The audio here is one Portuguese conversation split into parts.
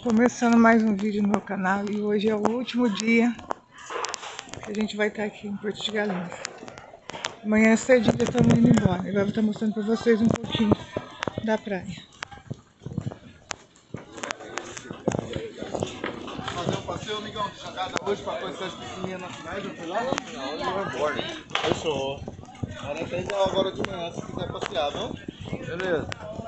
Começando mais um vídeo no meu canal e hoje é o último dia que a gente vai estar aqui em Porto de Galinhas. Amanhã cedinho já estamos indo embora. Agora eu vou estar mostrando para vocês um pouquinho da praia. Fazer um passeio, amigão, de jogada hoje para conhecer as piscininhas naturais, eu fui lá? Não, fechou. Era até igual agora de manhã, se quiser passear, não? Beleza.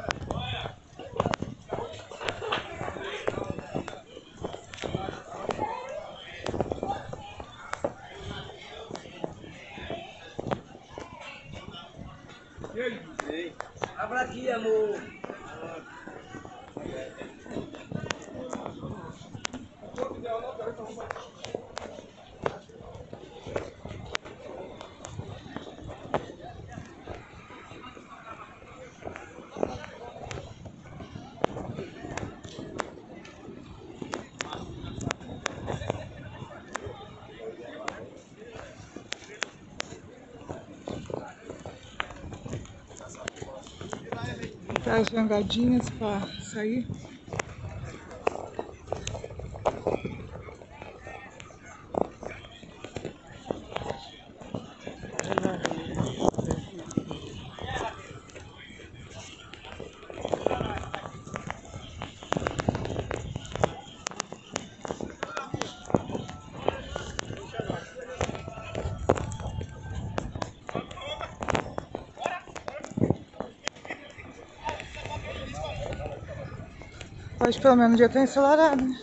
Abra aqui, amor. Tá as jangadinhas para sair. Hoje pelo menos já tá ensolarado, né?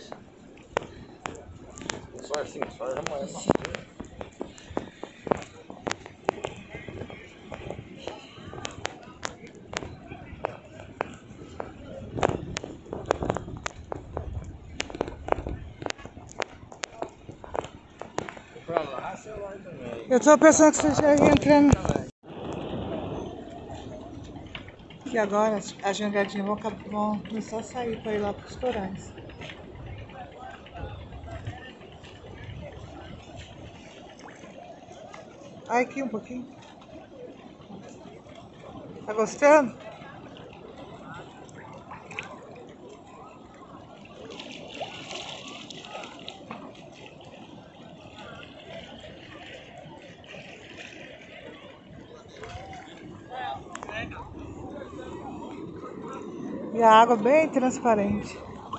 Só assim, só amanhã. Eu tô pensando que você já ia entrando. E agora as jangadinhas vão começar a sair para ir lá para os corais. Ai, aqui um pouquinho. Tá gostando? E a água bem transparente.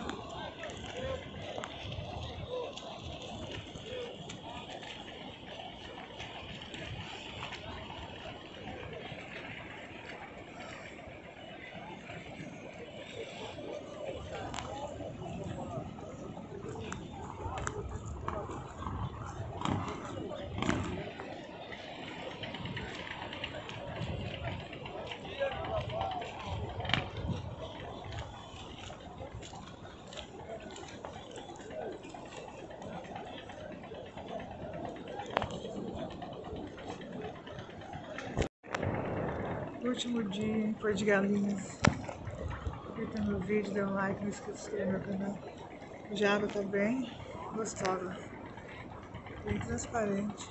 Último dia em Porto de Galinhas. Curta meu vídeo, dê um like, não esqueça de se inscrever no meu canal. Já a água tá bem gostosa, bem transparente.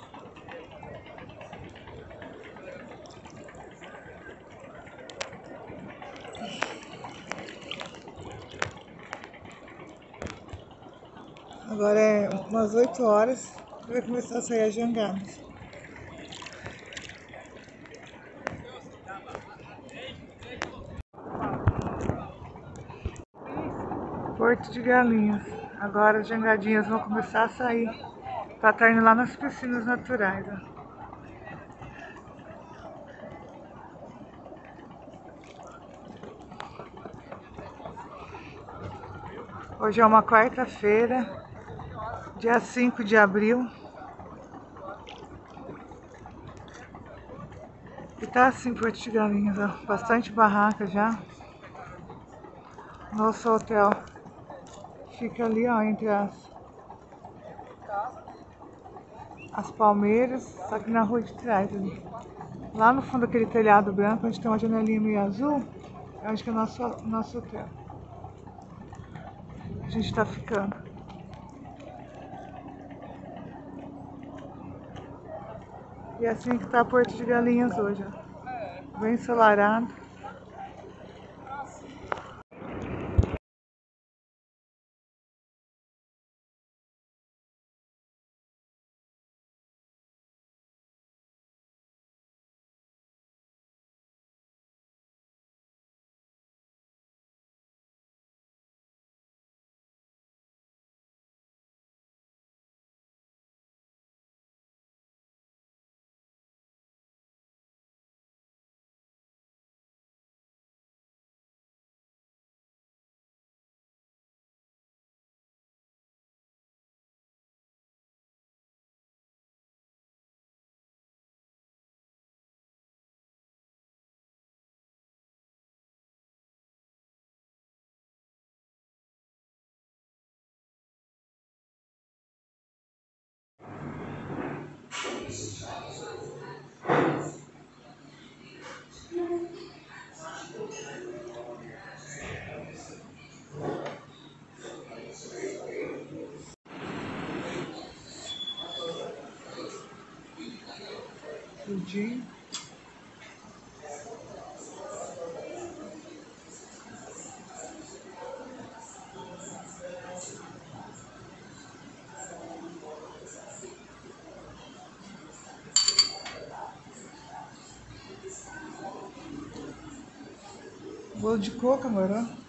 Agora é umas 8 horas e vai começar a sair as jangadas. Porto de Galinhas. Agora as jangadinhas vão começar a sair para estar indo lá nas piscinas naturais. Ó. Hoje é uma quarta-feira, dia 5 de abril. E tá assim Porto de Galinhas, ó. Bastante barraca já. Nosso hotel fica ali, ó, entre as palmeiras, só que na rua de trás ali. Lá no fundo daquele telhado branco, onde tem uma janelinha meio azul, é onde que é o nosso hotel. A gente tá ficando. E assim que tá Porto de Galinhas hoje, ó. Bem ensolarado. Pudim. Bolo de coco, amor, ó.